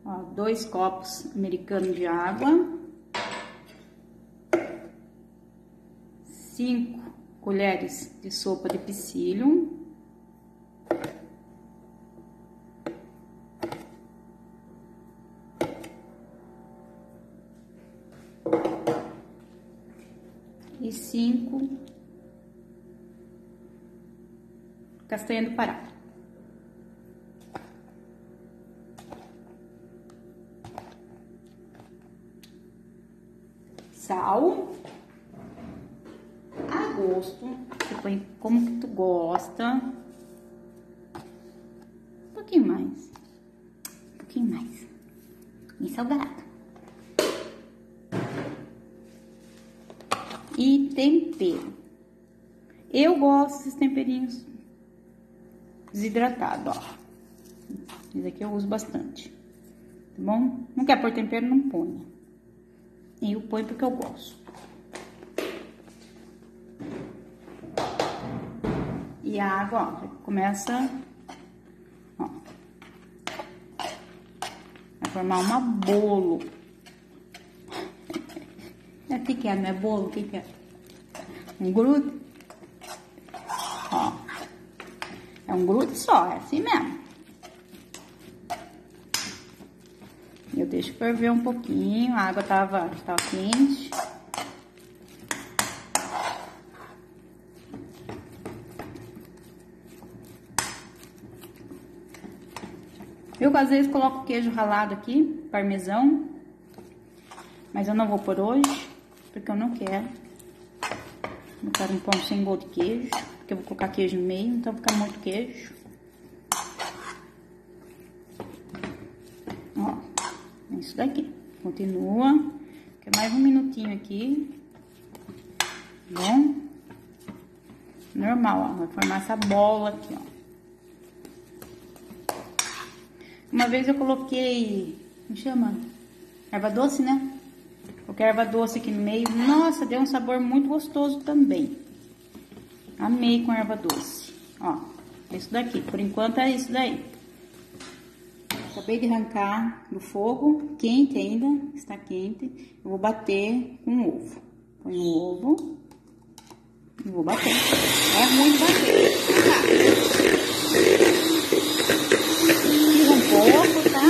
Ó, 2 copos americanos de água. 5 colheres de sopa de psyllium. E 5 castanha do Pará. Sal. A gosto. Você põe como que tu gosta. Um pouquinho mais. Um pouquinho mais. Bem salgado. E tempero. Eu gosto desses temperinhos desidratados, ó. Esse aqui eu uso bastante, tá bom? Não quer pôr tempero, não põe. Eu ponho porque eu gosto. E a água, ó, já começa, ó, a formar uma bolo. O que é? Não é bolo? O que é? Um grude? Ó. É um grude só, é assim mesmo. Eu deixo ferver um pouquinho, a água tava quente. Eu, às vezes, coloco queijo ralado aqui, parmesão. Mas eu não vou por hoje, porque eu não quero. Eu quero um pão sem gosto de queijo, porque eu vou colocar queijo no meio, então fica muito queijo. Ó, é isso daqui. Continua. Quer mais um minutinho aqui. Tá bom? Normal, ó. Vai formar essa bola aqui, ó. Uma vez eu coloquei, como chama? Erva doce, né? Coloquei erva doce aqui no meio. Nossa, deu um sabor muito gostoso também. Amei com erva doce. Ó, isso daqui. Por enquanto é isso daí. Acabei de arrancar do fogo, quente ainda, está quente. Eu vou bater com o ovo. Põe o ovo e vou bater. É ruim de bater. Tira um pouco, tá?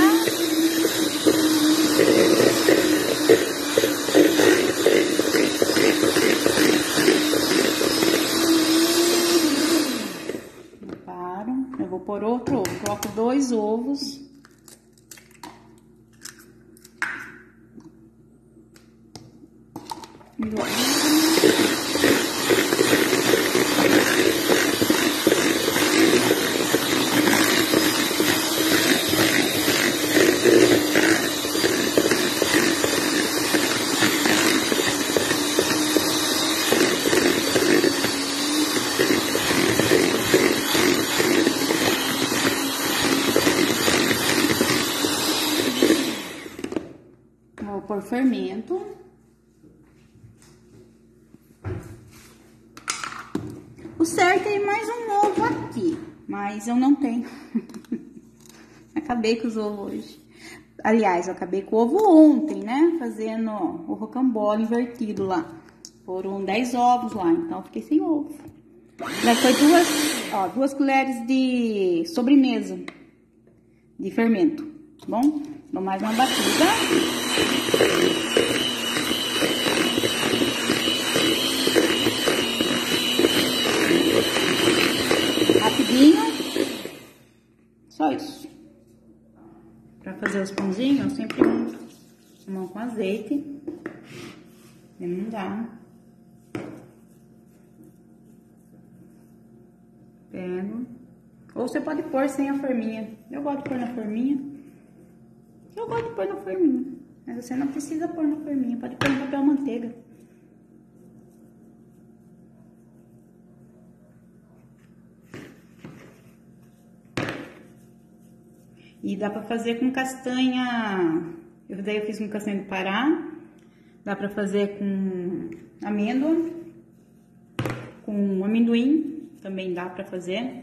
Eu vou pôr outro ovo. Coloco 2 ovos. Vou pôr fermento. O certo é ir mais um ovo aqui, mas eu não tenho. Acabei com os ovos hoje. Aliás, eu acabei com o ovo ontem, né? Fazendo o rocambole invertido lá. Foram 10 ovos lá, então eu fiquei sem ovo. Mas foi 2 colheres de sobremesa de fermento, tá bom? Dou mais uma batida. Rapidinho. Só isso. Pra fazer os pãozinhos, eu sempre unto a mão com azeite. Não dá. Pego. Ou você pode pôr sem a forminha. Eu gosto de pôr na forminha. Mas você não precisa pôr na forminha. Pode pôr no papel manteiga. E dá pra fazer com castanha. Daí eu fiz com castanha do Pará. Dá pra fazer com amêndoa. Com amendoim. Também dá pra fazer.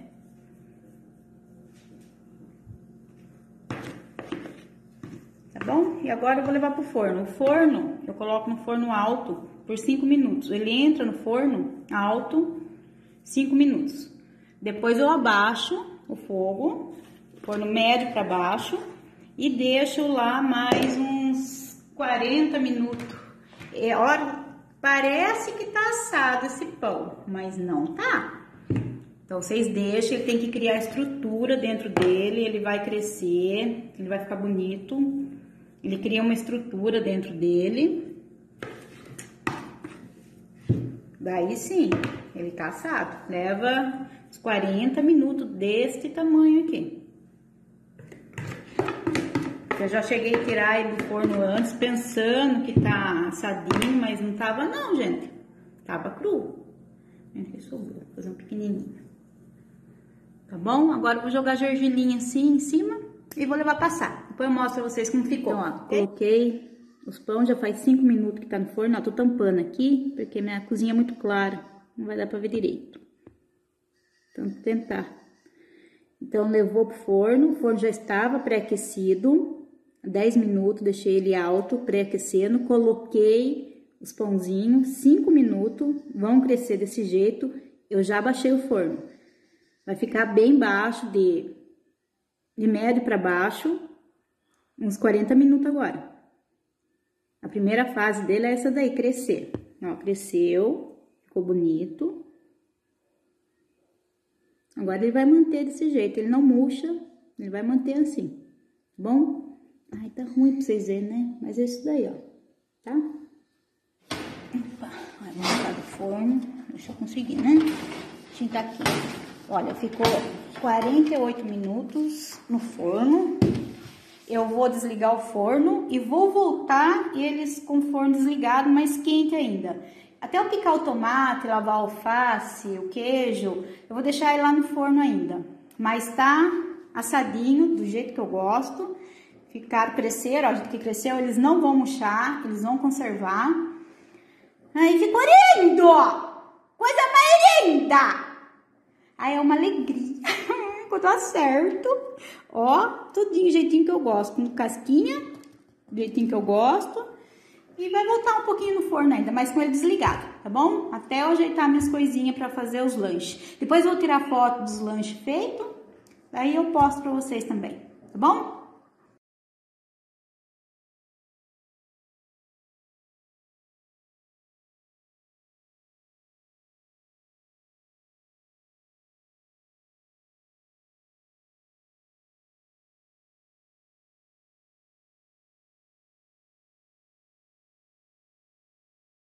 tá bom? E agora eu vou levar pro forno. O forno, eu coloco no forno alto por 5 minutos. Ele entra no forno alto 5 minutos. Depois eu abaixo o fogo, forno médio para baixo, e deixo lá mais uns 40 minutos. Olha, parece que tá assado esse pão, mas não tá. Então, vocês deixam, ele tem que criar estrutura dentro dele, ele vai crescer, ele vai ficar bonito. Ele cria uma estrutura dentro dele. Daí sim, ele tá assado. Leva uns 40 minutos deste tamanho aqui. Eu já cheguei a tirar ele do forno antes, pensando que tá assadinho, mas não tava não, gente. Tava cru. Aqui sobrou, vou fazer um pequenininho. Tá bom? Agora eu vou jogar gergelim assim em cima e vou levar passar. Depois eu mostro pra vocês como ficou. Então, ó, coloquei os pães, já faz 5 minutos que tá no forno. Ó, tô tampando aqui, porque minha cozinha é muito clara. Não vai dar pra ver direito. Então, vou tentar. Então, levou pro forno. O forno já estava pré-aquecido. 10 minutos, deixei ele alto, pré-aquecendo. Coloquei os pãozinhos, 5 minutos. Vão crescer desse jeito. Eu já baixei o forno. Vai ficar bem baixo, de médio para baixo, uns 40 minutos agora. A primeira fase dele é essa daí, crescer. Ó, cresceu, ficou bonito. Agora ele vai manter desse jeito, ele não murcha, ele vai manter assim, tá bom? Ai, tá ruim pra vocês verem, né? Mas é isso daí, ó, tá? Opa, vamos tirar do forno, deixa eu conseguir, né? Deixa eu aqui. Olha, ficou 48 minutos no forno. Eu vou desligar o forno e vou voltar eles com o forno desligado, mas quente ainda. Até eu picar o tomate, lavar a alface, o queijo, eu vou deixar ele lá no forno ainda. Mas tá assadinho, do jeito que eu gosto. Ficaram, cresceram, ó, do jeito que cresceu, eles não vão murchar, eles vão conservar. Aí ficou lindo! Coisa mais linda! Aí é uma alegria, quando acerto, ó, tudinho, jeitinho que eu gosto, com casquinha, do jeitinho que eu gosto, e vai voltar um pouquinho no forno ainda, mas com ele desligado, tá bom? Até eu ajeitar minhas coisinhas pra fazer os lanches. Depois eu vou tirar foto dos lanches feitos, daí eu posto pra vocês também, tá bom?